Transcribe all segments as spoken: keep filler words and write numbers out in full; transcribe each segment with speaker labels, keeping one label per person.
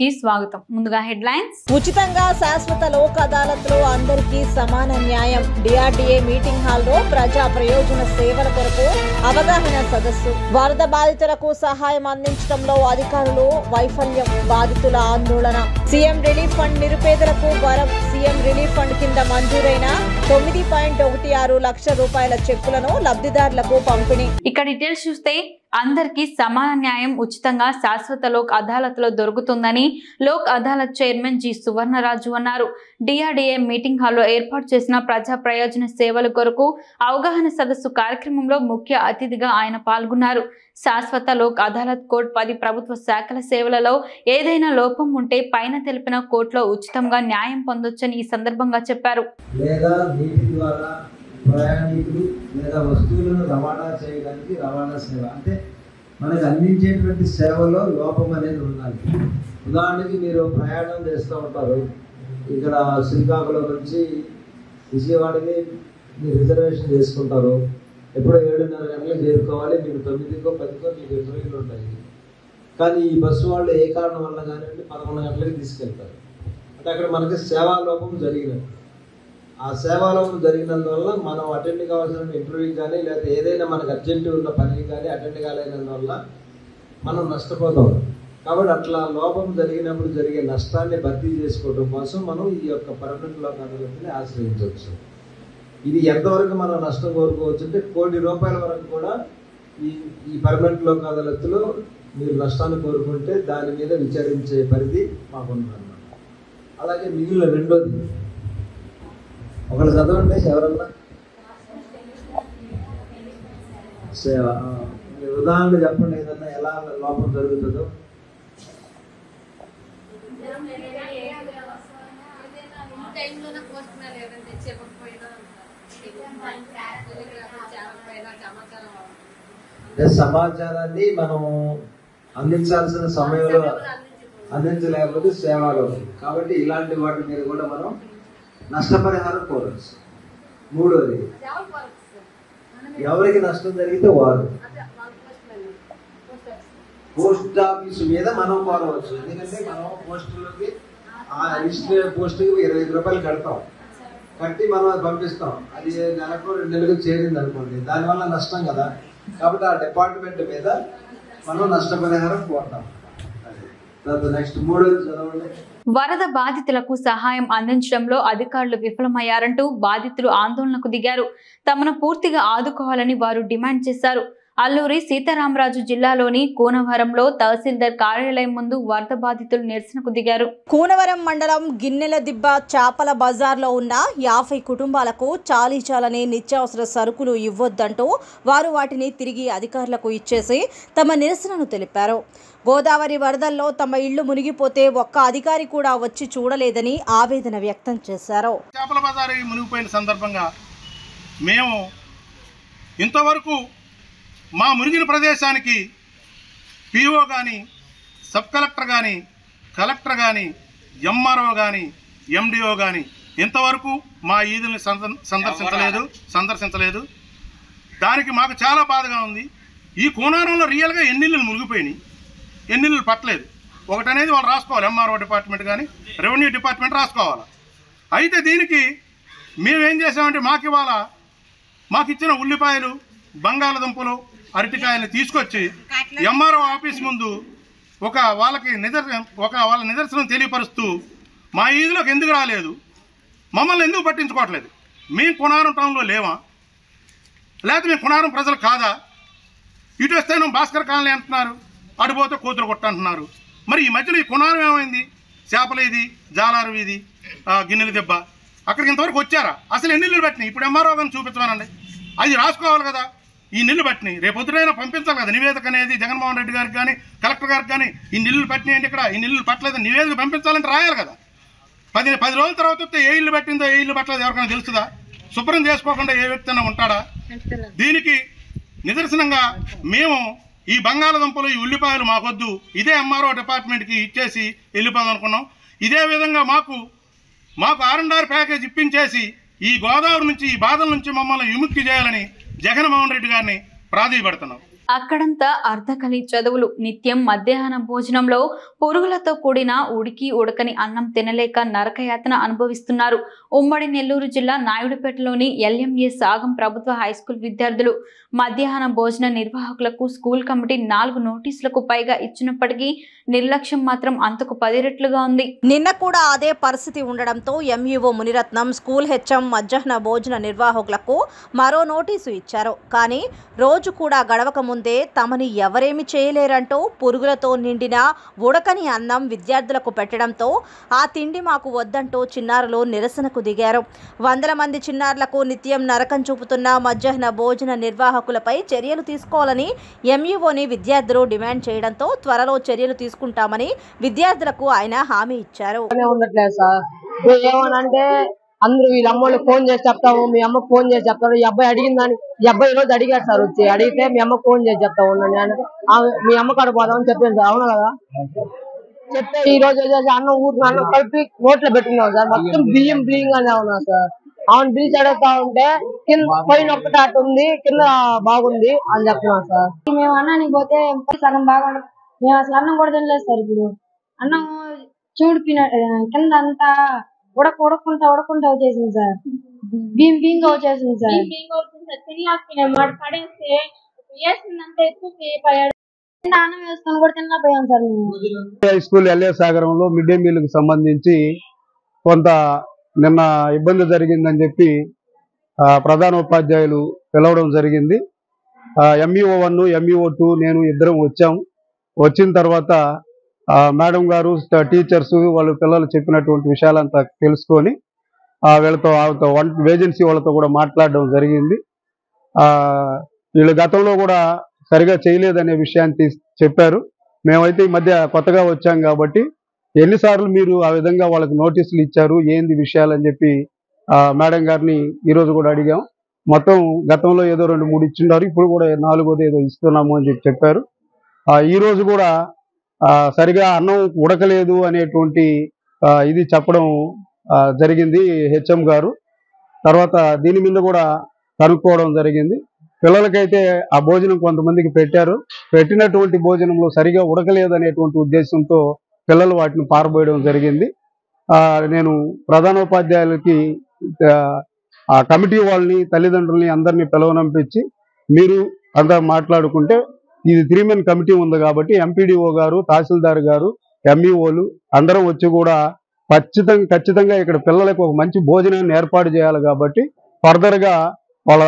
Speaker 1: కి స్వాగతం. ముందుగా హెడ్లైన్స్.
Speaker 2: ఉచితంగా శాశ్వత లోక్ అదాలత్లో అందరికీ సమాన న్యాయం. డిఆర్డీఏ మీటింగ్ హాల్లో ప్రజా ప్రయోజన సేవల కొరకు అవగాహన సదస్సు. వరద బాధితులకు సహాయం అందించడంలో అధికారులు వైఫల్యం, బాధితుల ఆందోళన. సీఎం రిలీఫ్ ఫండ్ నిరుపేదలకు వరం. సీఎం రిలీఫ్ ఫండ్ కింద మంజూరైన తొమ్మిది పాయింట్ ఒకటి ఆరు లక్షల రూపాయల చెక్కులను లబ్ధిదారులకు పంపిణీ.
Speaker 1: ఇక డీటెయిల్స్ చూస్తే అందరికీ సమాన న్యాయం ఉచితంగా శాశ్వత లోక్ అదాలత్ లో దొరుకుతుందని లోక్ అదాలత్ చైర్మన్ జి సువర్ణరాజు అన్నారు. డిఆర్డీఏ మీటింగ్ హాల్లో ఏర్పాటు చేసిన ప్రజా ప్రయోజన సేవల కొరకు అవగాహన సదస్సు కార్యక్రమంలో ముఖ్య అతిథిగా ఆయన పాల్గొన్నారు. శాశ్వత లోక్ అదాలత్ కోడ్ పది ప్రభుత్వ శాఖల సేవలలో ఏదైనా లోపం ఉంటే పైన తెలిపిన కోర్టులో ఉచితంగా న్యాయం పొందొచ్చని ఈ సందర్భంగా చెప్పారు.
Speaker 3: ప్రయాణికులు లేదా వస్తువులను రవాణా చేయడానికి రవాణా సేవ అంటే మనకు అందించేటువంటి సేవలో లోపం అనేది ఉండాలి. ఉదాహరణకి మీరు ప్రయాణం చేస్తూ ఉంటారు, ఇక్కడ శ్రీకాకుళం నుంచి విజయవాడని మీరు రిజర్వేషన్ చేసుకుంటారు. ఎప్పుడో ఏడున్నర గంటలకు చేరుకోవాలి, మీకు తొమ్మిదికో పదికో మీకు ట్రైన్లు ఉంటాయి. కానీ ఈ బస్సు వాళ్ళు ఏ కారణం వల్ల కానివ్వండి పదకొండు గంటలకు తీసుకెళ్తారు. అంటే అక్కడ మనకి సేవా లోపం జరిగినట్టు. ఆ సేవాలోపం జరిగినందువల్ల మనం అటెండ్ కావాల్సిన ఇంటర్వ్యూ కానీ లేదా ఏదైనా మనకు అర్జెంటు ఉన్న పనికి కానీ అటెండ్ కాలేనందువల్ల మనం నష్టపోతాం. కాబట్టి అట్లా లోపం జరిగినప్పుడు జరిగే నష్టాన్ని భర్తీ చేసుకోవడం కోసం మనం ఈ యొక్క పర్మనెంట్ లోక్ అదాలత్ని ఆశ్రయించవచ్చు. ఇది ఎంతవరకు మనం నష్టం కోరుకోవచ్చు అంటే కోటి రూపాయల వరకు కూడా ఈ ఈ పర్మనెంట్ లోక్ అదాలత్లో మీరు నష్టాన్ని కోరుకుంటే దాని మీద విచారించే పరిధి మాకుందన్నమాట. అలాగే మిగిలిన రెండోది ఒకళ్ళు చదవండి ఎవరన్నా సేవ ఉదాహరణ చెప్పండి, ఏదన్నా ఎలా లోపం జరుగుతుందో. సమాచారాన్ని మనం అందించాల్సిన సమయంలో అందించలేకపోతే సేవలో, కాబట్టి ఇలాంటి వాటి మీద కూడా మనం నష్టపరిహారం కోరవచ్చు. మూడోది ఎవరికి నష్టం జరిగితే వారు పోస్ట్ ఆఫీస్ మీద మనం కోరవచ్చు. ఎందుకంటే మనం పోస్టులకి ఆ రిజిస్టర్ పోస్టుకి ఇరవై ఐదు రూపాయలు కడతాం, కట్టి మనం అది పంపిస్తాం. అది నెలకు రెండు నెలలకు చేరింది అనుకోండి, దానివల్ల నష్టం కదా. కాబట్టి ఆ డిపార్ట్మెంట్ మీద మనం నష్టపరిహారం కోరతాం. నెక్స్ట్ మూడోది చదవండి.
Speaker 1: వరద బాధితులకు సహాయం అందించడంలో అధికారులు విఫలమయ్యారంటూ బాధితులు ఆందోళనకు దిగారు. తమను పూర్తిగా ఆదుకోవాలని వారు డిమాండ్ చేశారు. అల్లూరి సీతారామరాజు జిల్లాలోని కూనవరంలో తహసీల్దార్ కార్యాలయం ముందు వరద బాధితులు నిరసనకు దిగారు.
Speaker 2: కూనవరం మండలం గిన్నెల దిబ్బ చాపల బజార్లో ఉన్న యాభై కుటుంబాలకు చాలీ చాలని నిత్యావసర సరుకులు ఇవ్వొద్దంటూ వారు వాటిని తిరిగి అధికారులకు ఇచ్చేసి తమ నిరసనను తెలిపారు. గోదావరి వరదల్లో తమ ఇళ్లు మునిగిపోతే ఒక్క అధికారి కూడా వచ్చి చూడలేదని ఆవేదన వ్యక్తం చేశారు.
Speaker 4: చేపల బజారు మునిగిపోయిన సందర్భంగా మేము ఇంతవరకు మా మునిగిన ప్రదేశానికి పీఓ కానీ, సబ్ కలెక్టర్ కానీ, కలెక్టర్ కానీ, ఎంఆర్ఓ కానీ, ఎండిఓ కానీ ఇంతవరకు మా ఈదుల్ని సందర్శించలేదు సందర్శించలేదు దానికి మాకు చాలా బాధగా ఉంది. ఈ కోనారంలో రియల్గా ఎన్ని ఇళ్ళు మునిగిపోయినాయి, ఎన్ని ఇళ్ళు పట్టలేదు. ఒకటనేది వాళ్ళు రాసుకోవాలి, ఎంఆర్ఓ డిపార్ట్మెంట్ కానీ రెవెన్యూ డిపార్ట్మెంట్ రాసుకోవాలి. అయితే దీనికి మేమేం చేసామంటే మాకు ఇవాళ మాకు ఇచ్చిన ఉల్లిపాయలు, బంగాళదుంపలు, అరటికాయలు తీసుకొచ్చి ఎంఆర్ఓ ఆఫీస్ ముందు ఒక వాళ్ళకి నిదర్శనం ఒక వాళ్ళ నిదర్శనం తెలియపరుస్తూ మా ఈదులోకి ఎందుకు రాలేదు, మమ్మల్ని ఎందుకు పట్టించుకోవట్లేదు, మేము కొనారం టౌన్లో లేవా, లేకపోతే మేము కొనారం ప్రజలు కాదా, ఇటు వస్తేనే భాస్కర్ కాలనీ అంటున్నారు, అడిపోతే కూతురు కొట్ట అంటున్నారు. మరి ఈ మధ్యలో ఈ కొనారం ఏమైంది, చేపల ఇది, జాలారు ఇది, గిన్నెల దెబ్బ, అక్కడికి ఇంతవరకు వచ్చారా, అసలు ఎన్ని నీళ్ళు పట్టినాయి, ఇప్పుడు ఎంఆర్ఓ గారిని చూపించమనండి, అది రాసుకోవాలి కదా. ఈ నీళ్లు పట్టినాయి రేపు పొద్దునైనా పంపించాలి కదా నివేదిక అనేది జగన్మోహన్ రెడ్డి గారికి కానీ కలెక్టర్ గారికి కానీ. ఈ నీళ్లు పట్టినాయి అంటే ఇక్కడ ఈ నీళ్లు పట్టలేదు నివేదిక పంపించాలంటే రాయాలి కదా. పది పది రోజుల తర్వాత వస్తే ఏ ఇల్లు పట్టిందో ఏ ఇల్లు పట్టలేదు ఎవరికైనా తెలుస్తుందా? శుభ్రం చేసుకోకుండా ఏ వ్యక్తి అయినా ఉంటాడా? దీనికి నిదర్శనంగా మేము ఈ బంగాళదుంపలు, ఈ ఉల్లిపాయలు మాకొద్దు, ఇదే ఎంఆర్ఓ డిపార్ట్మెంట్కి ఇచ్చేసి వెళ్ళిపోదాం అనుకున్నాం. ఇదే విధంగా మాకు మాకు ఆర్ అండ్ ఆర్ ప్యాకేజ్ ఇప్పించేసి ఈ గోదావరి నుంచి, ఈ బాధల నుంచి మమ్మల్ని విముక్తి చేయాలని జగన్మోహన్ రెడ్డి గారిని ప్రాధేయపడుతున్నాం.
Speaker 1: అక్కడంతా అర్ధకలి చదువులు. నిత్యం మధ్యాహ్న భోజనంలో పురుగులతో కూడిన ఉడికి ఉడకని అన్నం తినలేక నరకయాతన అనుభవిస్తున్నారు. ఉమ్మడి నెల్లూరు జిల్లా నాయుడుపేటలోని ఎల్ఎంఏ సాగం ప్రభుత్వ హైస్కూల్ విద్యార్థులు. మధ్యాహ్న భోజన నిర్వాహకులకు స్కూల్ కమిటీ నాలుగు నోటీసులకు పైగా ఇచ్చినప్పటికీ నిర్లక్ష్యం మాత్రం అంతకు పది రెట్లుగా ఉంది.
Speaker 2: నిన్న కూడా అదే పరిస్థితి ఉండడంతో ఎంఈఓ మునిరత్నం స్కూల్ హెచ్ఎం మధ్యాహ్న భోజన నిర్వాహకులకు మరో నోటీసు ఇచ్చారు. కానీ రోజు కూడా గడవక ముందే తమని ఎవరేమి చేయలేరంటూ పురుగులతో నిండిన ఉడకని అన్నం విద్యార్థులకు పెట్టడంతో ఆ తిండి మాకు వద్దంటూ చిన్నారులు నిరసనకు దిగారు. వందల మంది చిన్నారులకు నిత్యం నరకం చూపుతున్న మధ్యాహ్న భోజన నిర్వాహకులపై చర్యలు తీసుకోవాలని ఎంఈఓని విద్యార్థులు డిమాండ్ చేయడంతో త్వరలో చర్యలు తీసుకుంటామని విద్యార్థులకు ఆయన హామీ ఇచ్చారు.
Speaker 5: అందరూ వీళ్ళ అమ్మోళ్ళు ఫోన్ చేసి చెప్తాము, మీ అమ్మకు ఫోన్ చేసి చెప్తాడు. ఈ అబ్బాయి అడిగిన దాన్ని ఈ అబ్బాయి ఈ రోజు అడిగాడు సార్, వచ్చి అడిగితే మీ అమ్మకు ఫోన్ చేసి చెప్తా ఉన్నాను నేను, మీ అమ్మ కాడ పోదామని చెప్పాను సార్. అవును కదా, చెప్తే ఈ రోజు వచ్చేసి అన్నం ఊరికి అన్నం కలిపి నోట్లో పెట్టుకున్నాం సార్. మొత్తం బియ్యం బియ్యం గానే ఉన్నాం సార్. అవును పిలిచి అడుగుతా ఉంటే కింద పైన ఒక్కటి అటు ఉంది, కింద బాగుంది అని చెప్తున్నాం సార్.
Speaker 6: మేము అన్నానికి పోతే సగం బాగా మేము అసలు అన్నం కూడా తినలేదు సార్. ఇప్పుడు అన్నం చూడిపిన కింద అంతా ఉడక ఉడకుంటా ఉడకుంటా వచ్చేసింది సార్. బియ్యం బియ్యంగా వచ్చేసింది సార్. తినలేకపోయినా పడేస్తే వేసిందంతా ఎక్కువ అన్నం వేసుకొని కూడా తినలేకపోయాం సార్. మేము
Speaker 7: హై స్కూల్ ఎల్ఏ సాగరంలో మిడ్ డే మీల్ కి సంబంధించి కొంత నిన్న ఇబ్బంది జరిగిందని చెప్పి ప్రధాన ఉపాధ్యాయులు పిలవడం జరిగింది. ఎంఈఓ వన్ ఎంఈఓ టూ నేను ఇద్దరం వచ్చాము. వచ్చిన తర్వాత మేడం గారు టీచర్స్ వాళ్ళు పిల్లలు చెప్పినటువంటి విషయాలంతా తెలుసుకొని వీళ్ళతో ఏజెన్సీ వాళ్ళతో కూడా మాట్లాడడం జరిగింది. వీళ్ళు గతంలో కూడా సరిగా చేయలేదనే విషయాన్ని చెప్పారు. మేమైతే ఈ మధ్య కొత్తగా వచ్చాం కాబట్టి ఎన్నిసార్లు మీరు ఆ విధంగా వాళ్ళకి నోటీసులు ఇచ్చారు, ఏంది విషయాలని చెప్పి మేడం గారిని ఈరోజు కూడా అడిగాం. మొత్తం గతంలో ఏదో రెండు మూడు ఇచ్చిండారు, ఇప్పుడు కూడా నాలుగోది ఏదో ఇస్తున్నాము అని చెప్పి చెప్పారు. ఈరోజు కూడా సరిగా అన్నం ఉడకలేదు అనేటువంటి ఇది చెప్పడం జరిగింది హెచ్ఎం గారు. తర్వాత దీని మీద కూడా కనుక్కోవడం జరిగింది. పిల్లలకైతే ఆ భోజనం కొంతమందికి పెట్టారు, పెట్టినటువంటి భోజనంలో సరిగా ఉడకలేదు అనేటువంటి ఉద్దేశంతో పిల్లలు వాటిని పారబోయడం జరిగింది. నేను ప్రధానోపాధ్యాయులకి ఆ కమిటీ వాళ్ళని తల్లిదండ్రుల్ని అందరినీ పిలవనంపించి మీరు అంతా మాట్లాడుకుంటే ఇది త్రీ మెన్ కమిటీ ఉంది కాబట్టి ఎంపీడీఓ గారు, తహసీల్దార్ గారు, ఎంఈఓలు అందరం వచ్చి కూడా ఖచ్చితంగా ఖచ్చితంగా ఇక్కడ పిల్లలకు ఒక మంచి భోజనాన్ని ఏర్పాటు చేయాలి కాబట్టి ఫర్దర్గా వాళ్ళ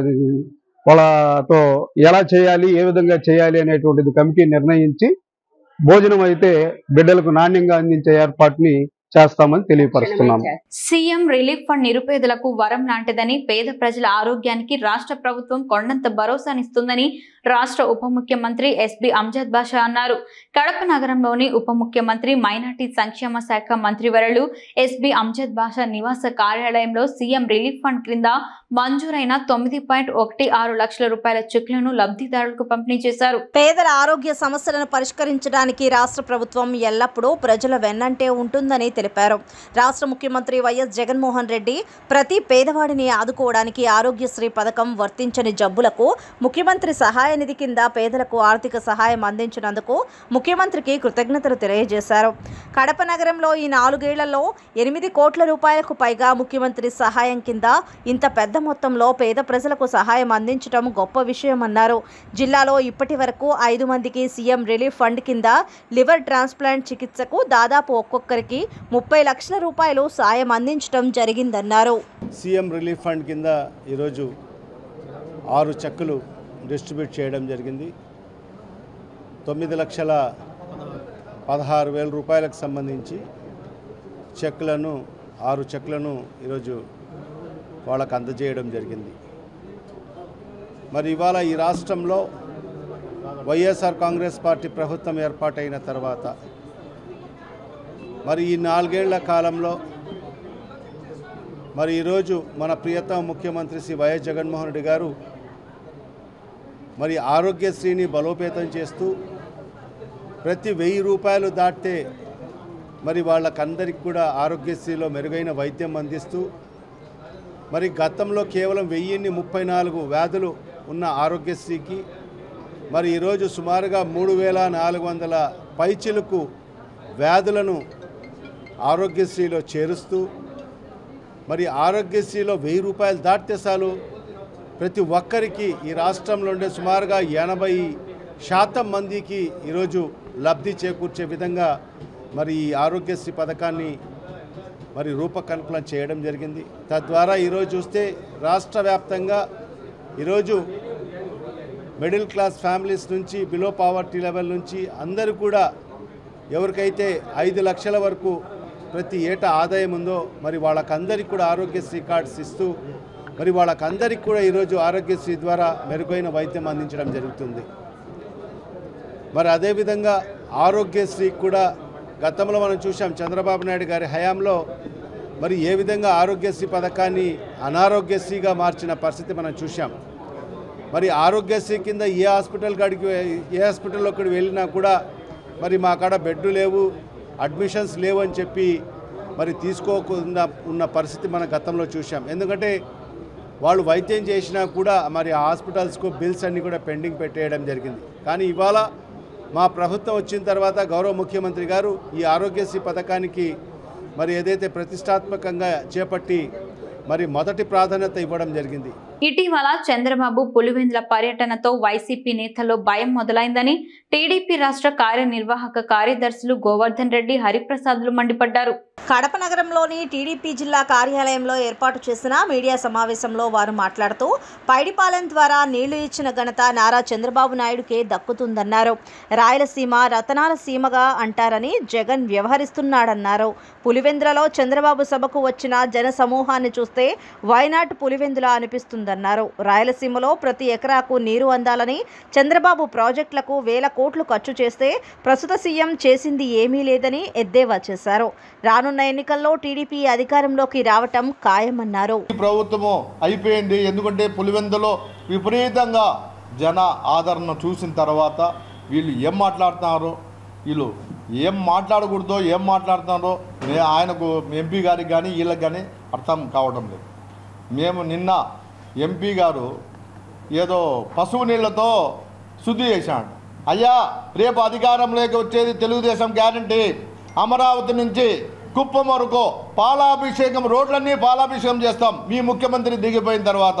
Speaker 7: వాళ్ళతో ఎలా చేయాలి, ఏ విధంగా చేయాలి అనేటువంటిది కమిటీ నిర్ణయించి భోజనం అయితే బిడ్డలకు నాణ్యంగా అందించే ఏర్పాటుని చేస్తామని తెలియపరుస్తున్నాం.
Speaker 1: సీఎం రిలీఫ్ ఫండ్ నిరుపేదలకు వరం లాంటిదని, పేద ప్రజల ఆరోగ్యానికి రాష్ట్ర ప్రభుత్వం కొండంత భరోసానిస్తుందని రాష్ట్ర ఉప ముఖ్యమంత్రి ఎస్బి అంజద్ బాషా అన్నారు. కడప నగరంలోని ఉప ముఖ్యమంత్రి మైనార్టీ సంక్షేమ శాఖ మంత్రివర్యులు ఎస్బి అంజద్ బాషా నివాస కార్యాలయంలో సీఎం రిలీఫ్ ఫండ్ క్రింద మంజూరైన తొమ్మిది పాయింట్ ఒకటి ఆరు లక్షల రూపాయల చెక్లను లబ్ధిదారులకు పంపిణీ చేశారు.
Speaker 2: పేదల ఆరోగ్య సమస్యలను పరిష్కరించడానికి రాష్ట్ర ప్రభుత్వం ఎల్లప్పుడూ ప్రజల వెన్నంటే ఉంటుందని తెలిపారు. రాష్ట్ర ముఖ్యమంత్రి వైఎస్ జగన్మోహన్ రెడ్డి ప్రతి పేదవాడిని ఆదుకోవడానికి ఆరోగ్యశ్రీ పథకం వర్తించని జబ్బులకు ముఖ్యమంత్రి సహాయ నిధి కింద పేదలకు ఆర్థిక సహాయం అందించినందుకు ముఖ్యమంత్రికి కృతజ్ఞతలు తెలియజేశారు. కడప నగరంలో ఈ నాలుగేళ్లలో ఎనిమిది కోట్ల రూపాయలకు పైగా ముఖ్యమంత్రి సహాయం కింద ఇంత పెద్ద మొత్తంలో పేద ప్రజలకు సహాయం అందించడం గొప్ప విషయమన్నారు. జిల్లాలో ఇప్పటి వరకు ఐదు మందికి సీఎం రిలీఫ్ ఫండ్ కింద లివర్ ట్రాన్స్ప్లాంట్ చికిత్సకు దాదాపు ఒక్కొక్కరికి ముప్పై లక్షల రూపాయలు సాయం అందించడం జరిగిందన్నారు.
Speaker 8: సీఎం రిలీఫ్ ఫండ్ కింద ఈరోజు ఆరు చెక్కులు డిస్ట్రిబ్యూట్ చేయడం జరిగింది. తొమ్మిది లక్షల పదహారు వేల రూపాయలకు సంబంధించి చెక్కులను ఆరు చెక్కులను ఈరోజు వాళ్ళకు అందజేయడం జరిగింది. మరి ఇవాళ ఈ రాష్ట్రంలో వైఎస్ఆర్ కాంగ్రెస్ పార్టీ ప్రభుత్వం ఏర్పాటైన తర్వాత మరి ఈ నాలుగేళ్ల కాలంలో మరి ఈరోజు మన ప్రియతమ ముఖ్యమంత్రి శ్రీ వైఎస్ జగన్మోహన్ రెడ్డి గారు మరి ఆరోగ్యశ్రీని బలోపేతం చేస్తూ ప్రతి వెయ్యి రూపాయలు దాటితే మరి వాళ్ళకందరికి కూడా ఆరోగ్యశ్రీలో మెరుగైన వైద్యం అందిస్తూ మరి గతంలో కేవలం వెయ్యిన్ని ముప్పై నాలుగు వ్యాధులు ఉన్న ఆరోగ్యశ్రీకి మరి ఈరోజు సుమారుగా మూడు వేల నాలుగు వందల పైచిలకు వ్యాధులను ఆరోగ్యశ్రీలో చేరుస్తూ మరి ఆరోగ్యశ్రీలో వెయ్యి రూపాయలు దాటితే చాలు ప్రతి ఒక్కరికి ఈ రాష్ట్రంలో ఉండే సుమారుగా ఎనభై శాతం మందికి ఈరోజు లబ్ధి చేకూర్చే విధంగా మరి ఈ ఆరోగ్యశ్రీ పథకాన్ని మరి రూపకల్పన చేయడం జరిగింది. తద్వారా ఈరోజు చూస్తే రాష్ట్ర వ్యాప్తంగా ఈరోజు మిడిల్ క్లాస్ ఫ్యామిలీస్ నుంచి బిలో పావర్టీ లెవెల్ నుంచి అందరూ కూడా ఎవరికైతే ఐదు లక్షల వరకు ప్రతి ఏటా ఆదాయం ఉందో మరి వాళ్ళకందరికీ కూడా ఆరోగ్యశ్రీ కార్డ్స్ ఇస్తూ మరి వాళ్ళకందరికీ కూడా ఈరోజు ఆరోగ్యశ్రీ ద్వారా మెరుగైన వైద్యం అందించడం జరుగుతుంది. మరి అదేవిధంగా ఆరోగ్యశ్రీ కూడా గతంలో మనం చూసాం చంద్రబాబు నాయుడు గారి హయాంలో మరి ఏ విధంగా ఆరోగ్యశ్రీ పథకాన్ని అనారోగ్యశ్రీగా మార్చిన పరిస్థితి మనం చూసాం. మరి ఆరోగ్యశ్రీ కింద ఏ హాస్పిటల్ కాడికి ఏ హాస్పిటల్లోకి వెళ్ళినా కూడా మరి మా కాడ బెడ్లు లేవు, అడ్మిషన్స్ లేవు అని చెప్పి మరి తీసుకోకుండా ఉన్న పరిస్థితి మన గతంలో చూసాం. ఎందుకంటే వాళ్ళు వైద్యం చేసినా కూడా మరి ఆ హాస్పిటల్స్కు బిల్స్ అన్నీ కూడా పెండింగ్ పెట్టేయడం జరిగింది. కానీ ఇవాళ మా ప్రభుత్వం వచ్చిన తర్వాత గౌరవ ముఖ్యమంత్రి గారు ఈ ఆరోగ్యశ్రీ పథకానికి మరి ఏదైతే ప్రతిష్టాత్మకంగా చేపట్టి మరి మొదటి ప్రాధాన్యత ఇవ్వడం జరిగింది.
Speaker 1: ఇటీవల చంద్రబాబు పులివెందుల పర్యటనతో వైసీపీ నేతల్లో భయం మొదలైందని టీడీపీ రాష్ట్ర కార్యనిర్వాహక కార్యదర్శులు గోవర్ధన్ రెడ్డి, హరిప్రసాద్లు మండిపడ్డారు.
Speaker 2: కడప నగరంలోని టీడీపీ జిల్లా కార్యాలయంలో ఏర్పాటు చేసిన మీడియా సమావేశంలో వారు మాట్లాడుతూ పైడిపాలెం ద్వారా నీళ్లు ఇచ్చిన ఘనత నారా చంద్రబాబు నాయుడుకే దక్కుతుందన్నారు. రాయలసీమ రతనాల సీమగా అంటారని జగన్ వ్యవహరిస్తున్నాడన్నారు. పులివెందులలో చంద్రబాబు సభకు వచ్చిన జన సమూహాన్ని చూస్తే వైనాట్ పులివెందుల అనిపిస్తుందన్నారు. రాయలసీమలో ప్రతి ఎకరాకు నీరు అందాలని చంద్రబాబు ప్రాజెక్టులకు వేల కోట్లు ఖర్చు చేస్తే ప్రస్తుత సీఎం చేసింది ఏమీ లేదని ఎద్దేవా చేశారు. రానున్న ఎన్నికల్లో టీడీపీ అధికారంలోకి రావటం ఖాయమన్నారు.
Speaker 9: ప్రభుత్వము అయిపోయింది. ఎందుకంటే పులివెందులో విపరీతంగా జన ఆదరణ చూసిన తర్వాత వీళ్ళు ఏం మాట్లాడుతున్నారో, వీళ్ళు ఏం మాట్లాడకూడదో ఏం మాట్లాడుతున్నారో ఆయనకు ఎంపీ గారికి కానీ వీళ్ళకి కానీ అర్థం కావడం లేదు. మేము నిన్న ఎంపీ గారు ఏదో పశువు నీళ్లతో శుద్ధి చేశాడు. అయ్యా రేపు అధికారంలోకి వచ్చేది తెలుగుదేశం గ్యారంటీ. అమరావతి నుంచి కుప్పం వరకు పాలాభిషేకం, రోడ్లన్నీ పాలాభిషేకం చేస్తాం మీ ముఖ్యమంత్రి దిగిపోయిన తర్వాత.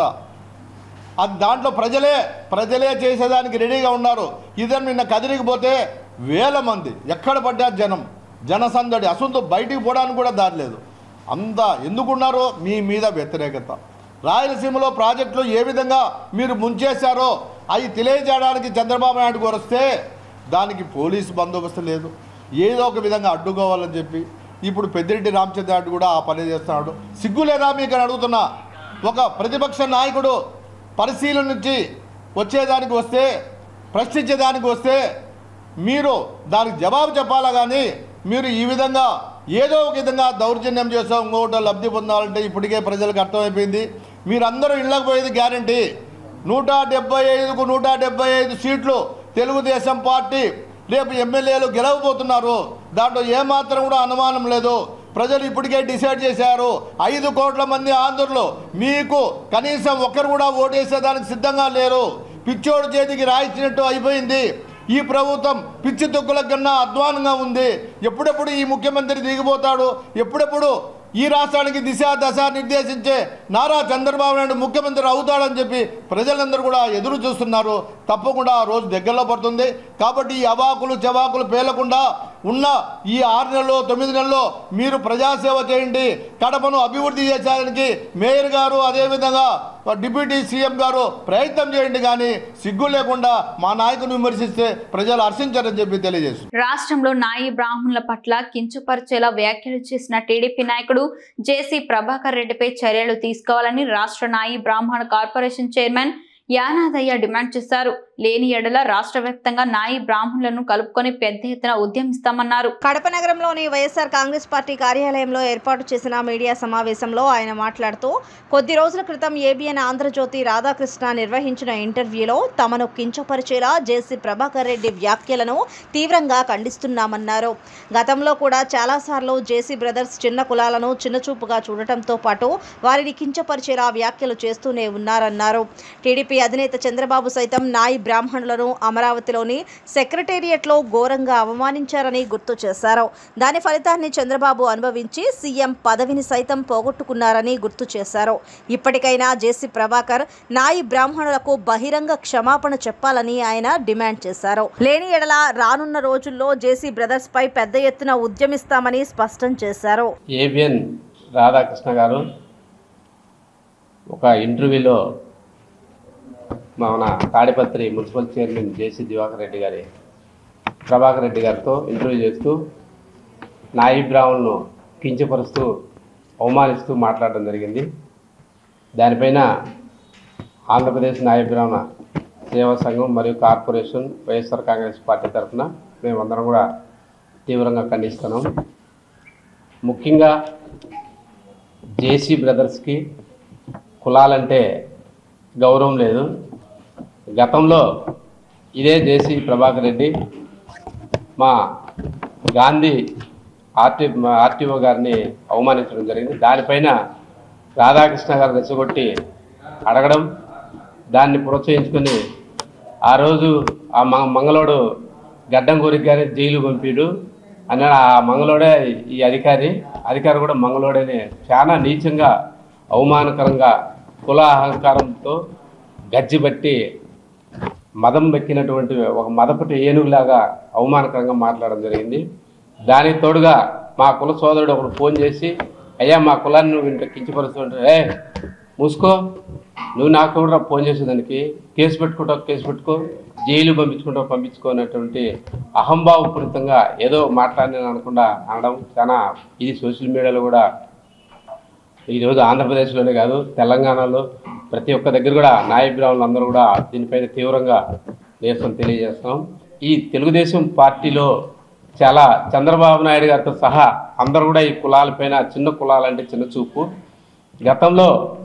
Speaker 9: అది దాంట్లో ప్రజలే ప్రజలే చేసేదానికి రెడీగా ఉన్నారు. ఇద్దరు నిన్న కదిలిగిపోతే వేల మంది ఎక్కడ పడ్డా జనం జనసందడి అసలు బయటికి పోవడానికి కూడా దారి లేదు. అంతా ఎందుకున్నారో మీ మీద వ్యతిరేకత. రాయలసీమలో ప్రాజెక్టులు ఏ విధంగా మీరు ముంచేశారో అవి తెలియజేయడానికి చంద్రబాబు నాయుడు గారు వస్తే దానికి పోలీసు బందోబస్తు లేదు. ఏదో ఒక విధంగా అడ్డుకోవాలని చెప్పి ఇప్పుడు పెద్దిరెడ్డి రామచంద్ర రెడ్డి కూడా ఆ పని చేస్తున్నాడు. సిగ్గు లేదా మీకు అని అడుగుతున్నా. ఒక ప్రతిపక్ష నాయకుడు పరిశీలన నుంచి వచ్చేదానికి వస్తే, ప్రశ్నించేదానికి వస్తే మీరు దానికి జవాబు చెప్పాలా. కానీ మీరు ఈ విధంగా ఏదో ఒక విధంగా దౌర్జన్యం చేస్తాం, ఇంకోటి లబ్ధి పొందాలంటే ఇప్పటికే ప్రజలకు అర్థమైపోయింది. మీరందరూ ఇళ్ళకి పోయేది గ్యారంటీ. నూట డెబ్బై ఐదుకు నూట డెబ్బై ఐదు సీట్లు తెలుగుదేశం పార్టీ రేపు ఎమ్మెల్యేలు గెలవబోతున్నారు. దాంట్లో ఏమాత్రం కూడా అనుమానం లేదు. ప్రజలు ఇప్పటికే డిసైడ్ చేశారు. ఐదు కోట్ల మంది ఆంధ్రులు మీకు కనీసం ఒక్కరు కూడా ఓటేసేదానికి సిద్ధంగా లేరు. పిచ్చోడు చేతికి రాయించినట్టు అయిపోయింది. ఈ ప్రభుత్వం పిచ్చి తొక్కుల కన్నా అధ్వానంగా ఉంది. ఎప్పుడెప్పుడు ఈ ముఖ్యమంత్రి దిగిపోతాడు, ఎప్పుడెప్పుడు ఈ రాష్ట్రానికి దిశ దశ నిర్దేశించే నారా చంద్రబాబు నాయుడు ముఖ్యమంత్రి అవుతాడని చెప్పి ప్రజలందరూ కూడా ఎదురు చూస్తున్నారు. తప్పకుండా ఆ రోజు దగ్గరలో పడుతుంది. కాబట్టి ఈ అవాకులు చవాకులు పేలకుండా ఉన్న ఈ ఆరు నెలలో తొమ్మిది నెలల్లో మీరు ప్రజాసేవ చేయండి. కడపను అభివృద్ధి చేసేదానికి మేయర్ గారు అదేవిధంగా డిప్యూటీ సీఎం గారు ప్రయత్నం చేయండి. కానీ సిగ్గు లేకుండా మా నాయకుని విమర్శిస్తే ప్రజలు హర్షించారని చెప్పి తెలియజేస్తారు.
Speaker 1: రాష్ట్రంలో నాయి బ్రాహ్మణుల పట్ల కించపరిచేలా వ్యాఖ్యలు చేసిన టీడీపీ నాయకుడు జేసీ ప్రభాకర్ రెడ్డిపై చర్యలు తీసుకోవాలని రాష్ట్ర నాయి బ్రాహ్మణ కార్పొరేషన్ చైర్మన్ యానాదయ్య డిమాండ్ చేశారు. లేని ఎడల రాష్ట్ర వ్యాప్తంగా నాయి బ్రాహ్మణులను కలుపుకొని పెద్ద ఎత్తున ఉద్యమిస్తామన్నారు.
Speaker 2: కడప నగరంలోని వైఎస్ఆర్ కాంగ్రెస్ పార్టీ కార్యాలయంలో ఏర్పాటు చేసిన మీడియా సమావేశంలో ఆయన మాట్లాడుతూ కొద్ది రోజుల క్రితం ఏబిఎన్ ఆంధ్రజ్యోతి రాధాకృష్ణ నిర్వహించిన ఇంటర్వ్యూలో తమను కించపరిచేలా జేసీ ప్రభాకర్ రెడ్డి వ్యాఖ్యలను తీవ్రంగా ఖండిస్తున్నామన్నారు. గతంలో కూడా చాలాసార్లు జేసీ బ్రదర్స్ చిన్న కులాలను చిన్నచూపుగా చూడటంతో పాటు వారిని కించపరిచేలా వ్యాఖ్యలు చేస్తూనే ఉన్నారన్నారు. టీడీపీ అధినేత చంద్రబాబు సైతం నాయి బ్రాహ్మణులను అమరావతిలోని సెక్రటేరియట్లో ఘోరంగా అవమానించారని గుర్తు చేశారు. దాని ఫలితాన్ని చంద్రబాబు అనుభవించి సీఎం పదవిని సైతం పోగొట్టుకున్నారని గుర్తు చేశారు. ఇప్పటికైనా జేసీ ప్రభాకర్ నాయి బ్రాహ్మణులకు బహిరంగ క్షమాపణ చెప్పాలని ఆయన డిమాండ్ చేశారు. లేని ఎడల రానున్న రోజుల్లో జేసీ బ్రదర్స్ పై పెద్ద ఎత్తున ఉద్యమిస్తామని స్పష్టం చేశారు.
Speaker 10: ఏబిఎన్ రాధాకృష్ణ గారు ఒక ఇంటర్వ్యూలో మన Tadipatri municipal chairman JC Diwakar Reddy గారి ప్రభాకర్ రెడ్డి గారితో ఇంటర్వ్యూ చేస్తూ నాయి బ్రాహ్మణులను కించపరుస్తూ అవమానిస్తూ మాట్లాడడం జరిగింది. దానిపైన ఆంధ్రప్రదేశ్ నాయి బ్రాహ్మణ సేవా సంఘం మరియు కార్పొరేషన్ వైఎస్ఆర్ కాంగ్రెస్ పార్టీ తరఫున మేమందరం కూడా తీవ్రంగా ఖండిస్తున్నాం. ముఖ్యంగా జేసీ బ్రదర్స్కి కులాలంటే గౌరవం లేదు. గతంలో ఇదే జేసీ ప్రభాకర్ రెడ్డి మా గాంధీ ఆర్టీ ఆర్టీఓ గారిని అవమానించడం జరిగింది. దానిపైన రాధాకృష్ణ గారు రెచ్చగొట్టి అడగడం, దాన్ని ప్రోత్సహించుకొని ఆ రోజు ఆ మంగళోడు గడ్డం కోరిక గారి జైలు పంపిడు అన్న ఆ మంగళోడే ఈ అధికారి అధికారి కూడా మంగళోడేనే చాలా నీచంగా అవమానకరంగా కుల అహంకారంతో గజ్జిబట్టి మదం వెక్కినటువంటి ఒక మదపటి ఏనుగులాగా అవమానకరంగా మాట్లాడడం జరిగింది. దానికి తోడుగా మా కుల సోదరుడు ఒకడు ఫోన్ చేసి, అయ్యా మా కులాన్ని నువ్వు ఇంత కించపరుస్తుంటే ఏ మూసుకో, నువ్వు నాకు కూడా ఫోన్ చేసేదానికి కేసు పెట్టుకుంటావు కేసు పెట్టుకో, జైలు పంపించుకుంటావు పంపించుకోనటువంటి అహంభావపూరితంగా ఏదో మాట్లాడిన అనకుండా అనడం చాలా ఇది సోషల్ మీడియాలో కూడా ఈరోజు ఆంధ్రప్రదేశ్లోనే కాదు తెలంగాణలో ప్రతి ఒక్క దగ్గర కూడా నాయి బ్రాహ్మణులు అందరూ కూడా దీనిపైన తీవ్రంగా నిరసన తెలియజేస్తున్నాం. ఈ తెలుగుదేశం పార్టీలో చాలా చంద్రబాబు నాయుడు గారితో సహా అందరూ కూడా ఈ కులాలపైన చిన్న కులాలంటే చిన్న చూపు. గతంలో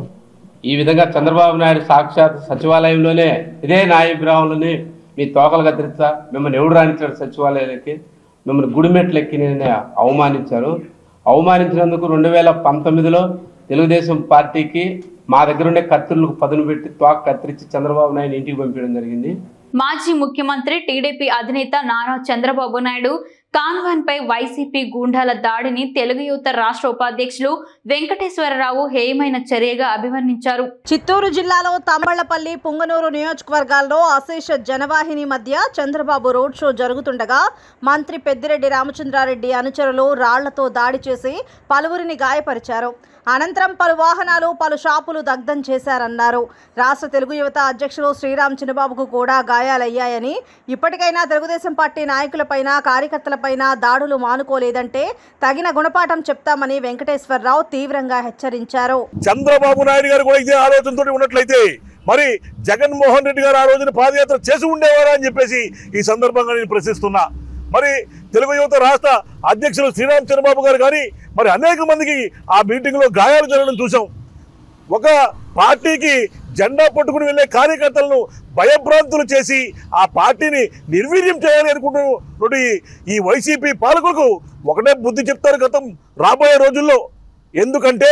Speaker 10: ఈ విధంగా చంద్రబాబు నాయుడు సాక్షాత్ సచివాలయంలోనే ఇదే నాయి బ్రాహ్మణులని మీ తోకలు కత్తిరిస్తా మిమ్మల్ని ఎవడు రాణించాడు సచివాలయానికి, మిమ్మల్ని గుడిమెట్లు ఎక్కి అవమానించారు. అవమానించినందుకు రెండు వేల పంతొమ్మిదిలో తెలుగుదేశం పార్టీకి మా దగ్గర ఉండే కత్తులకు పదును పెట్టి తోక కత్తిరించి చంద్రబాబు నాయుడు ఇంటికి పంపించడం జరిగింది.
Speaker 1: మాజీ ముఖ్యమంత్రి టీడీపీ అధినేత నారా చంద్రబాబు నాయుడు కాన్వాన్ పై వైసీపీ గూండాల దాడిని తెలుగు యువత రాష్ట్ర ఉపాధ్యక్షులు వెంకటేశ్వరరావు హేయమైన చర్యగా అభివర్ణించారు.
Speaker 2: చిత్తూరు జిల్లాలో తమ్మళ్లపల్లి, పుంగనూరు నియోజకవర్గాల్లో అశేష జనవాహిని మధ్య చంద్రబాబు రోడ్ షో జరుగుతుండగా మంత్రి పెద్దిరెడ్డి రామచంద్రారెడ్డి అనుచరులు రాళ్లతో దాడి చేసి పలువురిని గాయపరిచారు. అనంతరం పలు వాహనాలు, పలు షాపులు దగ్ధం చేశారన్నారు. రాష్ట్ర తెలుగు యువత అధ్యక్షులు శ్రీరామ్ చిన్నబాబుకు కూడా గాయాలయ్యాయని, ఇప్పటికైనా తెలుగుదేశం పార్టీ నాయకులపైన, కార్యకర్తలపైన దాడులు మానుకోలేదంటే తగిన గుణపాఠం చెప్తామని వెంకటేశ్వరరావు తీవ్రంగా హెచ్చరించారు.
Speaker 11: చంద్రబాబు నాయుడు గారు కూడా ఇదే ఆలోచనతో ఉన్నట్లయితే మరి జగన్మోహన్ రెడ్డి గారు ఆ రోజున పాదయాత్ర చేసి ఉండేవారా అని చెప్పేసి ఈ సందర్భంగా నేను ప్రశ్నిస్తున్నా. మరి తెలుగు యువత రాష్ట్ర అధ్యక్షులు శ్రీరామ్ చంద్రబాబు గారు కానీ మరి అనేక మందికి ఆ మీటింగ్లో గాయాలు జరగడం చూసాం. ఒక పార్టీకి జెండా పట్టుకుని వెళ్ళే కార్యకర్తలను భయభ్రాంతులు చేసి ఆ పార్టీని నిర్వీర్యం చేయాలి అనుకుంటున్న ఈ వైసీపీ పాలకులకు ఒకటే బుద్ధి చెప్తారు గతం రాబోయే రోజుల్లో. ఎందుకంటే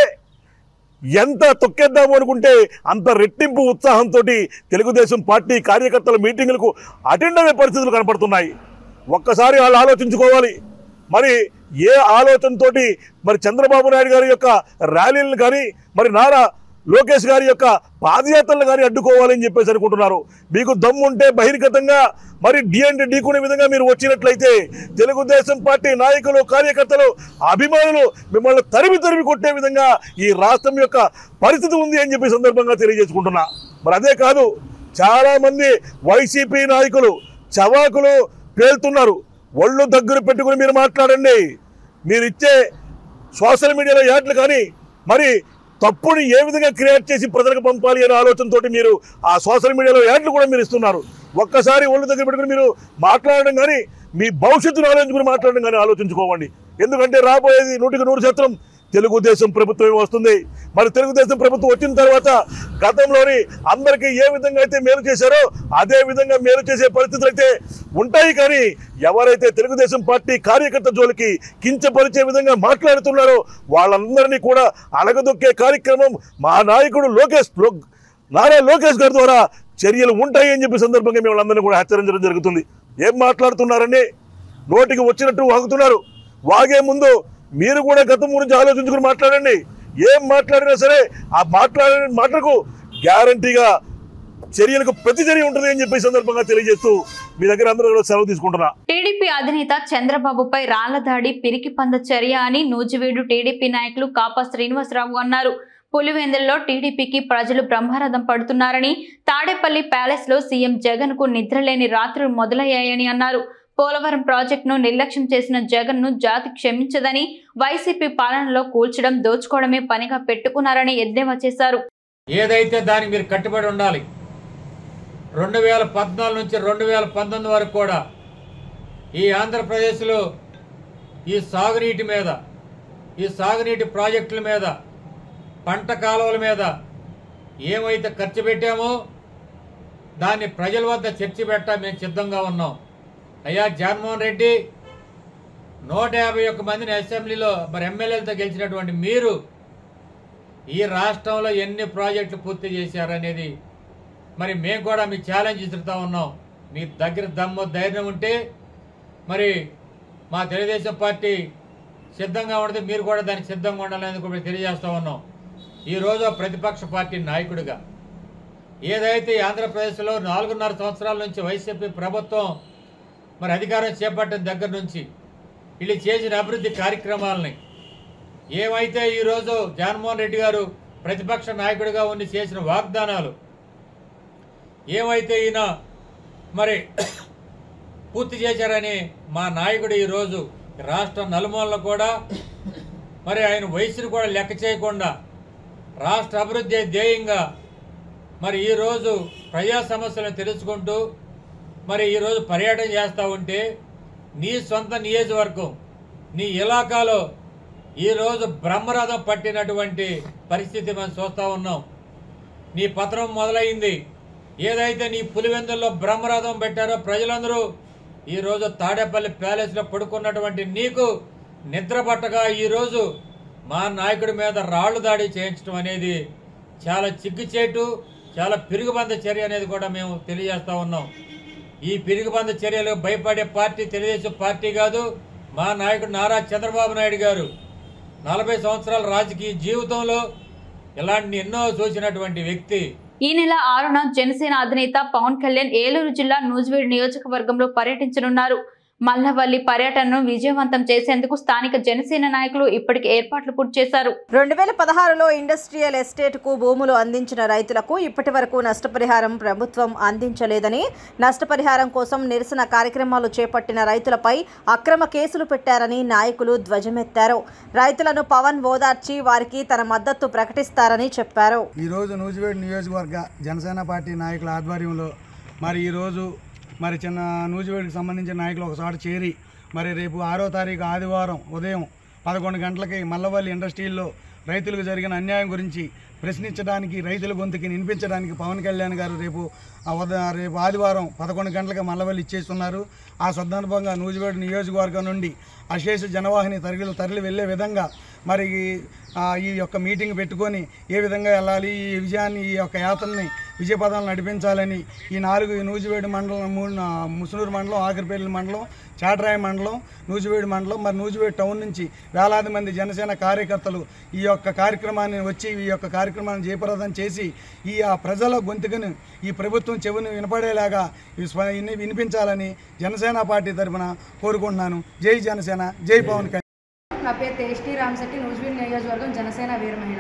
Speaker 11: ఎంత తొక్కేద్దాము అనుకుంటే అంత రెట్టింపు ఉత్సాహంతో తెలుగుదేశం పార్టీ కార్యకర్తల మీటింగులకు అటెండ్ అయ్యే పరిస్థితులు కనపడుతున్నాయి. ఒక్కసారి వాళ్ళు ఆలోచించుకోవాలి. మరి ఏ ఆలోచనతో మరి చంద్రబాబు నాయుడు గారి యొక్క ర్యాలీలను కానీ మరి నారా లోకేష్ గారి యొక్క పాదయాత్రలు కానీ అడ్డుకోవాలని చెప్పేసి అనుకుంటున్నారు. మీకు దమ్ముంటే బహిర్గతంగా మరి డి అంటే ఢీకునే విధంగా మీరు వచ్చినట్లయితే తెలుగుదేశం పార్టీ నాయకులు, కార్యకర్తలు, అభిమానులు మిమ్మల్ని తరిమి తరిమి కొట్టే విధంగా ఈ రాష్ట్రం యొక్క పరిస్థితి ఉంది అని చెప్పి సందర్భంగా తెలియజేసుకుంటున్నా. మరి అదే కాదు, చాలామంది వైసీపీ నాయకులు చవాకులు పేలుతున్నారు. ఒళ్ళు దగ్గర పెట్టుకుని మీరు మాట్లాడండి. మీరు ఇచ్చే సోషల్ మీడియాలో యాడ్లు కానీ మరి తప్పుని ఏ విధంగా క్రియేట్ చేసి ప్రజలకు పంపాలి అనే ఆలోచనతో మీరు ఆ సోషల్ మీడియాలో యాడ్లు కూడా మీరు ఇస్తున్నారు. ఒక్కసారి ఒళ్ళు దగ్గర పెట్టుకుని మీరు మాట్లాడడం కానీ మీ భవిష్యత్తును ఆలోచించుకుని మాట్లాడడం కానీ ఆలోచించుకోవండి. ఎందుకంటే రాబోయేది నూటికి నూరు శాతం తెలుగుదేశం ప్రభుత్వం వస్తుంది. మరి తెలుగుదేశం ప్రభుత్వం వచ్చిన తర్వాత గతంలోని అందరికీ ఏ విధంగా అయితే మేలు చేశారో అదే విధంగా మేలు చేసే పరిస్థితులు అయితే ఉంటాయి. కానీ ఎవరైతే తెలుగుదేశం పార్టీ కార్యకర్త జోలికి కించపరిచే విధంగా మాట్లాడుతున్నారో వాళ్ళందరినీ కూడా అలగదొక్కే కార్యక్రమం మా నాయకుడు లోకేష్ నారా లోకేష్ గారి ద్వారా చర్యలు ఉంటాయని చెప్పి సందర్భంగా మేము అందరినీ కూడా హెచ్చరించడం జరుగుతుంది. ఏం మాట్లాడుతున్నారని నోటికి వచ్చినట్టు వాగుతున్నారు. వాగే ముందు మీరు కూడా గతం గురించి ఆలోచించుకుని మాట్లాడండి. ఏం మాట్లాడినా సరే ఆ మాట్లాడిన మాటకు గ్యారంటీగా చర్యలకు ప్రతి చర్య ఉంటుంది అని చెప్పి సందర్భంగా తెలియజేస్తూ మీ దగ్గర అందరూ కూడా సెలవు తీసుకుంటున్నా.
Speaker 1: టీడీపీ అధినేత చంద్రబాబుపై రాళ్ల దాడి పిరికి పంద చర్య అని నూజివీడు టీడీపీ నాయకులు కాపా శ్రీనివాసరావు అన్నారు. పులివెందులలో టీడీపీకి ప్రజలు బ్రహ్మరథం పడుతున్నారని, తాడేపల్లి ప్యాలెస్ లో సీఎం జగన్ కు నిద్రలేని రాత్రులు మొదలయ్యాయని అన్నారు. పోలవరం ప్రాజెక్టును నిర్లక్ష్యం చేసిన జగన్ ను జాతి క్షమించదని, వైసీపీ పాలనలో కూల్చడం దోచుకోవడమే పనిగా పెట్టుకున్నారని ఎద్దేవా చేశారు.
Speaker 12: ఏదైతే దానికి మీరు కట్టుబడి ఉండాలి. రెండు వేల పద్నాలుగు నుంచి రెండు వేల పంతొమ్మిది వరకు కూడా ఈ ఆంధ్రప్రదేశ్లో ఈ సాగునీటి మీద, ఈ సాగునీటి ప్రాజెక్టుల మీద, పంట కాలువల మీద ఏమైతే ఖర్చు పెట్టామో దాన్ని ప్రజల వద్ద చర్చ పెట్ట మేము సిద్ధంగా ఉన్నాం. అయ్యా జగన్మోహన్ రెడ్డి నూట యాభై ఒక్క మందిని అసెంబ్లీలో మరి ఎమ్మెల్యేలతో గెలిచినటువంటి మీరు ఈ రాష్ట్రంలో ఎన్ని ప్రాజెక్టులు పూర్తి చేశారనేది మరి మేము కూడా మీ ఛాలెంజ్ ఇస్తుతా ఉన్నాం. మీ దగ్గర దమ్ము ధైర్యం ఉంటే మరి మా తెలుగుదేశం పార్టీ సిద్ధంగా ఉండదు, మీరు కూడా దానికి సిద్ధంగా ఉండాలని కూడా తెలియజేస్తూ ఉన్నాం. ఈరోజు ప్రతిపక్ష పార్టీ నాయకుడిగా ఏదైతే ఆంధ్రప్రదేశ్లో నాలుగున్నర సంవత్సరాల నుంచి వైసీపీ ప్రభుత్వం మరి అధికారం చేపట్టిన దగ్గర నుంచి వీళ్ళు చేసిన అభివృద్ధి కార్యక్రమాలని ఏమైతే ఈరోజు జగన్మోహన్ రెడ్డి గారు ప్రతిపక్ష నాయకుడిగా ఉండి చేసిన వాగ్దానాలు ఏమైతే ఈయన మరి పూర్తి చేశారని మా నాయకుడు ఈరోజు రాష్ట్ర నలుమూలలో కూడా మరి ఆయన వయసును కూడా లెక్క చేయకుండా రాష్ట్ర అభివృద్ధి ధ్యేయంగా మరి ఈరోజు ప్రజా సమస్యలను తెలుసుకుంటూ మరి ఈరోజు పర్యటన చేస్తూ ఉంటే నీ సొంత నియోజకవర్గం నీ ఇలాకాలో ఈరోజు బ్రహ్మరథం పట్టినటువంటి పరిస్థితి మనం చూస్తూ ఉన్నాం. నీ పత్రం మొదలైంది. ఏదైతే నీ పులివెందుల్లో బ్రహ్మరథం పెట్టారో ప్రజలందరూ ఈరోజు తాడేపల్లి ప్యాలెస్లో పడుకున్నటువంటి నీకు నిద్ర పట్టగా ఈరోజు మా నాయకుడి మీద రాళ్లు దాడి చేయించడం అనేది చాలా చిగ్గుచేటు, చాలా పిరుగుబంద చర్య అనేది కూడా మేము తెలియజేస్తూ ఉన్నాం. ఈ పిరుగుబంద చర్యలకు భయపడే పార్టీ తెలుగుదేశం పార్టీ కాదు. మా నాయకుడు నారా చంద్రబాబు నాయుడు గారు నలభై సంవత్సరాల రాజకీయ జీవితంలో ఇలాంటి ఎన్నో చూసినటువంటి వ్యక్తి.
Speaker 1: ఈ నెల ఆరున జనసేన అధినేత పవన్ కళ్యాణ్ ఏలూరు జిల్లా నూజివీడు నియోజకవర్గంలో పర్యటించనున్నారు. మల్లవల్లి పర్యటనను విజయవంతం చేసేందుకు స్థానిక జనసేన నాయకులు ఇప్పటికే ఏర్పాట్లు పూర్తి చేశారు.
Speaker 2: రెండు వేల పదహారులో ఇండస్ట్రియల్ ఎస్టేట్ కు భూములు అందించిన రైతులకు ఇప్పటి వరకు నష్టపరిహారం ప్రభుత్వం అందించలేదని, నష్టపరిహారం కోసం నిరసన కార్యక్రమాలు చేపట్టిన రైతులపై అక్రమ కేసులు పెట్టారని నాయకులు ధ్వజమెత్తారు. రైతులను పవన్ ఓదార్చి వారికి తన మద్దతు ప్రకటిస్తారని చెప్పారు.
Speaker 13: ఈరోజు నూజివీడు నియోజకవర్గ జనసేన పార్టీ నాయకుల ఆధ్వర్యంలో మరి ఈరోజు మరి చిన్న నూజివీడుకి సంబంధించిన నాయకులు ఒకసారి చేరి మరి రేపు ఆరో తారీఖు ఆదివారం ఉదయం పదకొండు గంటలకి మల్లవల్లి ఇండస్ట్రీల్లో రైతులకు జరిగిన అన్యాయం గురించి ప్రశ్నించడానికి, రైతుల గొంతుకి వినిపించడానికి పవన్ కళ్యాణ్ గారు రేపు రేపు ఆదివారం పదకొండు గంటలకు మల్లవల్లి ఇచ్చేస్తున్నారు. ఆ సందర్భంగా నూజివీడు నియోజకవర్గం నుండి అశేష జనవాహిని తరలి తరలి వెళ్ళే విధంగా మరి ఈ యొక్క మీటింగ్ పెట్టుకొని ఏ విధంగా వెళ్ళాలి, ఈ విజయాన్ని ఈ యొక్క యాత్రని విజయపదాలను నడిపించాలని ఈ నాలుగు నూజివీడు మండలం, మూడు ముసునూరు మండలం, ఆఖరిపల్లి మండలం, చాటరాయి మండలం, నూజివీడు మండలం మరి నూజివీడు టౌన్ నుంచి వేలాది మంది జనసేన కార్యకర్తలు ఈ యొక్క కార్యక్రమాన్ని వచ్చి ఈ యొక్క కార్యక్రమాన్ని జయప్రదం చేసి ఈ ఆ ప్రజల గొంతుకుని ఈ ప్రభుత్వం చెవిని వినపడేలాగా వినిపించాలని జనసేన పార్టీ తరఫున కోరుకుంటున్నాను. జై జనసేన, జై పవన్ కళ్యాణ్.
Speaker 6: నా పేరు తేష్టి రామశెట్టి, నూజివీడు నియోజకవర్గం జనసేన వీర మహిళ.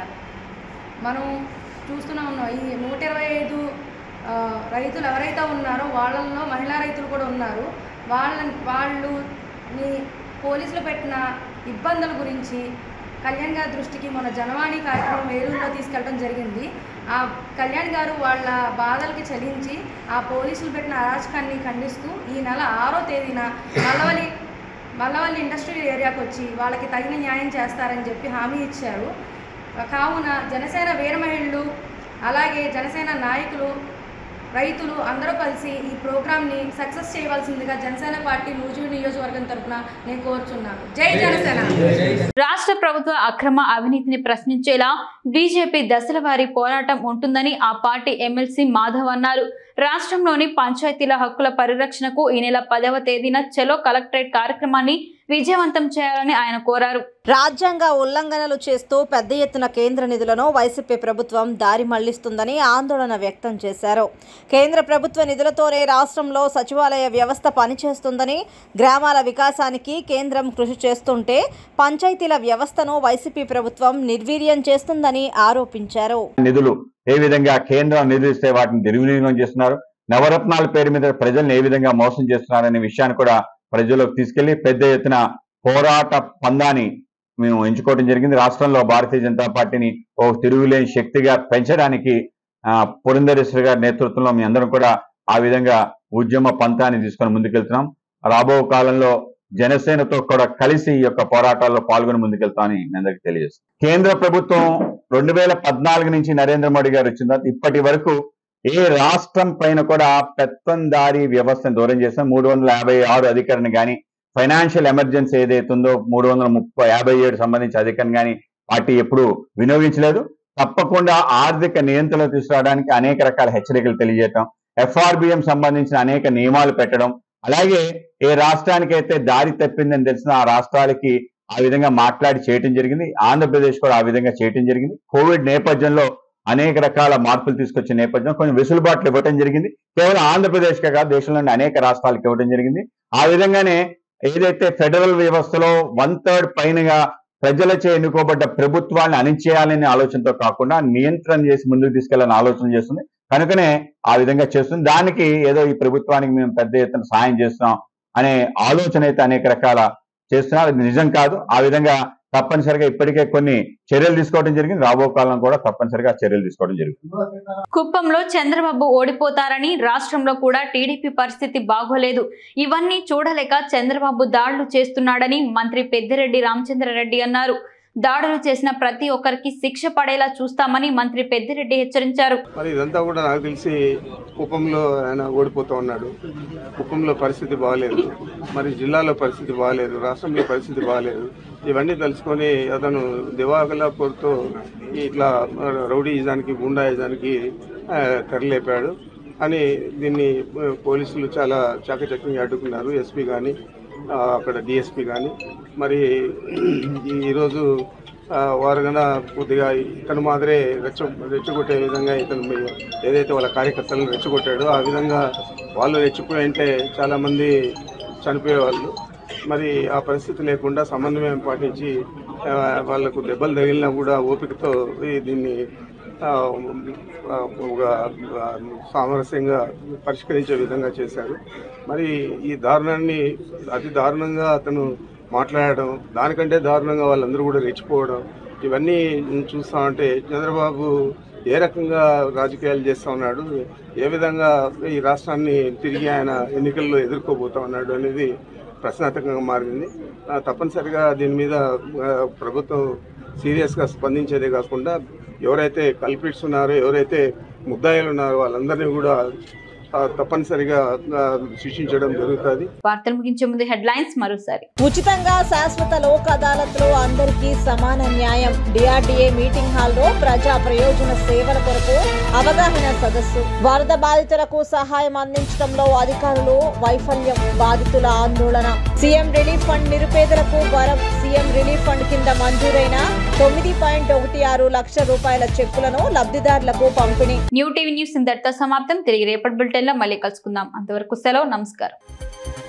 Speaker 6: మనం చూస్తూనే ఉన్నాం, ఈ నూట ఇరవై ఐదు రైతులు ఎవరైతే ఉన్నారో వాళ్ళల్లో మహిళా రైతులు కూడా ఉన్నారు. వాళ్ళ వాళ్ళు పోలీసులు పెట్టిన ఇబ్బందుల గురించి కళ్యాణ్ గారి దృష్టికి మన జనవాణి కార్యక్రమం ఏలూరులో తీసుకెళ్ళడం జరిగింది. ఆ కళ్యాణ్ గారు వాళ్ళ బాధలకి చలించి ఆ పోలీసులు పెట్టిన అరాచకాన్ని ఖండిస్తూ ఈ నెల ఆరో తేదీన మల్లవల్లి మల్లవల్లి ఇండస్ట్రియల్ ఏరియాకి వచ్చి వాళ్ళకి తగిన న్యాయం చేస్తారని చెప్పి హామీ ఇచ్చారు. కావున జనసేన వీర మహిళలు అలాగే జనసేన నాయకులు
Speaker 14: రైతులు అందరూ కలిసి ఈ ప్రోగ్రామ్ని సక్సెస్ చేయవలసిందిగా జనసేన పార్టీ నూజివీడు నియోజకవర్గం తరఫున నేను కోరుచున్నాను. జై జనసేన.
Speaker 1: రాష్ట్ర ప్రభుత్వ అక్రమ అవినీతిని ప్రశ్నించేలా బీజేపీ దశల వారీ పోరాటం ఉంటుందని ఆ పార్టీ ఎమ్మెల్సీ మాధవ్ అన్నారు. రాష్ట్రంలోని పంచాయతీల హక్కుల పరిరక్షణకు ఈ నెల పదవ తేదీన చలో కలెక్టరేట్ కార్యక్రమాన్ని విజయవంతం చేయాలని ఆయన కోరారు.
Speaker 2: రాజ్యాంగ ఉల్లంఘనలు చేస్తూ పెద్ద ఎత్తున కేంద్ర నిధులను వైసీపీ ప్రభుత్వం దారి మళ్లిస్తుందని ఆందోళన వ్యక్తం చేశారు. కేంద్ర ప్రభుత్వ నిధులతోనే రాష్ట్రంలో సచివాలయ వ్యవస్థ పనిచేస్తుందని, గ్రామాల వికాసానికి కేంద్రం కృషి చేస్తుంటే పంచాయతీల వ్యవస్థను వైసీపీ ప్రభుత్వం నిర్వీర్యం చేస్తుందని ఆరోపించారు.
Speaker 15: నిధులు ఏ విధంగా కేంద్రం నిధులు ఇస్తే వాటిని దుర్వినియోగం చేస్తున్నారు, నవరత్నాల పేరు మీద ప్రజలను ఏ విధంగా మోసం చేస్తున్నారనే విషయాన్ని కూడా ప్రజల్లోకి తీసుకెళ్లి పెద్ద ఎత్తున పోరాట పందాన్ని మేము ఎంచుకోవడం జరిగింది. రాష్ట్రంలో భారతీయ జనతా పార్టీని ఓ తిరుగులేని శక్తిగా పెంచడానికి పురంధరేశ్వరి గారి నేతృత్వంలో మీ అందరం కూడా ఆ విధంగా ఉద్యమ పంతాన్ని తీసుకొని ముందుకెళ్తున్నాం. రాబో కాలంలో జనసేనతో కూడా కలిసి ఈ యొక్క పోరాటాల్లో పాల్గొని ముందుకెళ్తామని మీ అందరికీ తెలియజేస్తాం. కేంద్ర ప్రభుత్వం రెండు వేల పద్నాలుగు నుంచి నరేంద్ర మోడీ గారు వచ్చిన తర్వాత ఇప్పటి వరకు ఏ రాష్ట్రం పైన కూడా పెత్తందారీ వ్యవస్థను దూరం చేస్తాం. మూడు వందల యాభై ఆరు అధికారిని కానీ, ఫైనాన్షియల్ ఎమర్జెన్సీ ఏదైతే ఉందో మూడు వందల ముప్పై యాభై ఏడు సంబంధించి అధికారిని కానీ పార్టీ ఎప్పుడు వినియోగించలేదు. తప్పకుండా ఆర్థిక నియంత్రణ తీసుకురావడానికి అనేక రకాల హెచ్చరికలు తెలియజేయటం, ఎఫ్ఆర్బిఎం సంబంధించిన అనేక నియమాలు పెట్టడం, అలాగే ఏ రాష్ట్రానికి అయితే దారి తప్పిందని తెలిసిన ఆ రాష్ట్రాలకి ఆ విధంగా మాట్లాడి చేయటం జరిగింది. ఆంధ్రప్రదేశ్ కూడా ఆ విధంగా చేయటం జరిగింది. కోవిడ్ నేపథ్యంలో అనేక రకాల మార్పులు తీసుకొచ్చిన నేపథ్యంలో కొంచెం వెసులుబాట్లు ఇవ్వటం జరిగింది. కేవలం ఆంధ్రప్రదేశ్కే కాదు దేశంలోని అనేక రాష్ట్రాలకు ఇవ్వడం జరిగింది. ఆ విధంగానే ఏదైతే ఫెడరల్ వ్యవస్థలో వన్ థర్డ్ పైనగా ప్రజలచే ఎన్నుకోబడ్డ ప్రభుత్వాన్ని అణిచేయాలనే ఆలోచనతో కాకుండా నియంత్రణ చేసి ముందుకు తీసుకెళ్లాలని ఆలోచన చేస్తుంది. కనుకనే ఆ విధంగా చేస్తుంది. దానికి ఏదో ఈ ప్రభుత్వానికి మేము పెద్ద ఎత్తున సాయం చేస్తున్నాం అనే ఆలోచన అయితే అనేక రకాల చేస్తున్నారు. అది నిజం కాదు. ఆ విధంగా తప్పనిసరిగా ఇప్పటికే కొన్ని చర్యలు తీసుకోవడం జరిగింది. రాబో కాలం కూడా తప్పనిసరిగా చర్యలు తీసుకోవడం జరిగింది.
Speaker 1: కుప్పంలో చంద్రబాబు ఓడిపోతారని, రాష్ట్రంలో కూడా టీడీపీ పరిస్థితి బాగోలేదు, ఇవన్నీ చూడలేక చంద్రబాబు దాడులు చేస్తున్నాడని మంత్రి పెద్దిరెడ్డి రామచంద్రారెడ్డి అన్నారు. దాడులు చేసిన ప్రతి ఒక్కరికి శిక్ష పడేలా చూస్తామని మంత్రి పెద్దిరెడ్డి హెచ్చరించారు.
Speaker 16: మరి ఇదంతా కూడా నాకు తెలిసి కుప్పంలో ఆయన ఓడిపోతూ ఉన్నాడు. కుప్పంలో పరిస్థితి బాగాలేదు, మరి జిల్లాలో పరిస్థితి బాగాలేదు, రాష్ట్రంలో పరిస్థితి బాగాలేదు. ఇవన్నీ తెలుసుకొని అతను దివాకలాపూర్తో ఇట్లా రౌడీయిజానికి గుండాయిజానికి తెరలేపాడు అని దీన్ని పోలీసులు చాలా చాకచక్యంగా అడ్డుకున్నారు. ఎస్పీ కానీ అక్కడ డిఎస్పీ కానీ. మరి ఈరోజు వారు కన్నా కొద్దిగా ఇతను మాదిరే రెచ్చ రెచ్చగొట్టే విధంగా ఇతను ఏదైతే వాళ్ళ కార్యకర్తలను రెచ్చగొట్టాడో ఆ విధంగా వాళ్ళు రెచ్చిపోయి అంటే చాలామంది చనిపోయేవాళ్ళు. మరి ఆ పరిస్థితి లేకుండా సమన్వయం పాటించి వాళ్లకు దెబ్బలు తగిలినా కూడా ఓపికతో దీన్ని ఒక సామరస్యంగా పరిష్కరించే విధంగా చేశారు. మరి ఈ దారుణాన్ని అతి దారుణంగా అతను మాట్లాడడం, దానికంటే దారుణంగా వాళ్ళందరూ కూడా రెచ్చిపోవడం, ఇవన్నీ చూస్తూ ఉంటే చంద్రబాబు ఏ రకంగా రాజకీయాలు చేస్తూ ఉన్నాడు, ఏ విధంగా ఈ రాష్ట్రాన్ని తిరిగి ఆయన ఎన్నికల్లో ఎదుర్కోబోతా ఉన్నాడు అనేది ప్రశ్నార్థకంగా మారింది. తప్పనిసరిగా దీని మీద ప్రభుత్వం సీరియస్గా స్పందించేదే కాకుండా ఎవరైతే కల్పిట్స్ ఉన్నారో, ఎవరైతే ముద్దాయిలు ఉన్నారో వాళ్ళందరినీ కూడా తప్పనిసరిగా శిక్షించడం జరుగుతుంది.
Speaker 1: వార్తలు ముగించే ముందు హెడ్లైన్స్ మరోసారి.
Speaker 2: ఉచితంగా శాశ్వత లోక్ అదాలత్లో అందరికీ సమాన న్యాయం. డిఆర్డీఏ మీటింగ్ హాల్లో ప్రజా ప్రయోజన సేవల కొరకు అవగాహన సదస్సు. వరద బాధితులకు సహాయం అందించడంలో అధికారులు వైఫల్యం, బాధితుల ఆందోళన. సీఎం రిలీఫ్ ఫండ్ నిరుపేదలకు వరం. సీఎం రిలీఫ్ ఫండ్ కింద మంజూరైన తొమ్మిది పాయింట్ ఒకటి ఆరు లక్షల రూపాయల చెక్కులను లబ్ధిదారులకు పంపిణీ.
Speaker 1: న్యూ టీవీ న్యూస్ ఇంతటితో సమాప్తం. తిరిగి రేపటి బులెటిన్ లో మళ్ళీ కలుసుకుందాం. అంతవరకు సెలవు. నమస్కారం.